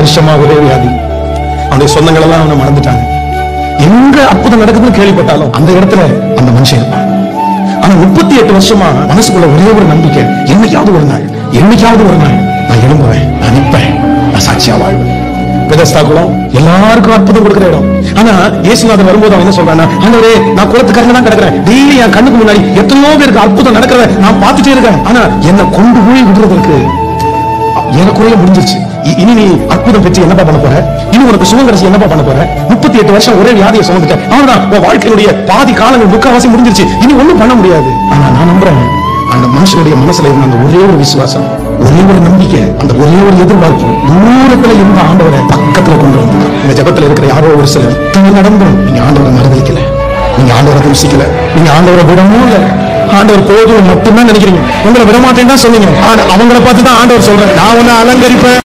வருஷமா ஒரே வியாதி. அவனுடைய சொந்தங்கள் எல்லாம் அவனை மறந்துட்டாங்க. எங்க அற்புதம் நடக்குதுன்னு கேள்விப்பட்டாலும் அந்த இடத்துல அந்த மனுஷன் இருப்பான். ஆனா 38 வருஷமா மனசுக்குள்ள ஒரே ஒரு நம்பிக்கை, என்னைக்காவது ஒரு நாள் நான் எழும்புவேன், நான் நிற்பேன், நான் சாட்சியா வாழ்வேன். பெதஸ்தா குளம் எல்லாருக்கும் அற்புதம் கொடுக்கிற இடம். ஆனா இயேசுநாதர் வரும்போது அவன் என்ன சொல்றான்னா, ஆண்டவரே நான் குளத்துக்கரையில தான் கிடக்கிறேன், டெய்லி என் கண்ணுக்கு முன்னாடி எத்தனையோ பேருக்கு அற்புதம் நடக்கிறத நான் பார்த்துட்டே இருக்கேன். ஆனா என்னை கொண்டு போய் விடுறதற்கு எனக்குறைய முடிஞ்சிருச்சு. இனி நீ அற்புதம் பெற்று என்னப்பா பண்ண போற? இனி உனக்கு சுகம் கிடைச்சி என்னப்பா பண்ண போற? 38 வருஷம் ஒரே வியாதியை சுமந்துட்ட. அவன்தான் உன் வாழ்க்கையுடைய பாதி காலங்கள் முக்காவாசி முடிஞ்சிருச்சு, இனி ஒண்ணும் பண்ண முடியாது. ஆனா நான் நம்புறேன், அந்த மனுஷனுடைய மனசுல இருந்த அந்த ஒரே ஒரு விசுவாசம், ஒரே ஒரு நம்பிக்கை, அந்த ஒரே ஒரு எதிர்பார்ப்பு தூரத்துல இருந்த ஆண்டவரை பக்கத்துல கொண்டு வந்து இந்த ஜபத்துல இருக்கிற யாரோ ஒரு சிலர் நடந்தும் நீங்க ஆண்டவரை மறுதலிக்கல, நீங்க ஆண்டவரை தூசிக்கல, நீங்க ஆண்டவரை விடவும் இல்லை. ஆண்டவர் போதும் மட்டும்தான் நினைக்கிறீங்க. உங்களை விடமாட்டேன்னு தான் சொன்னீங்க. அவங்களை பார்த்து தான் ஆண்டவர் சொல்றேன், நான் உன்னை அலங்கரிப்பேன்,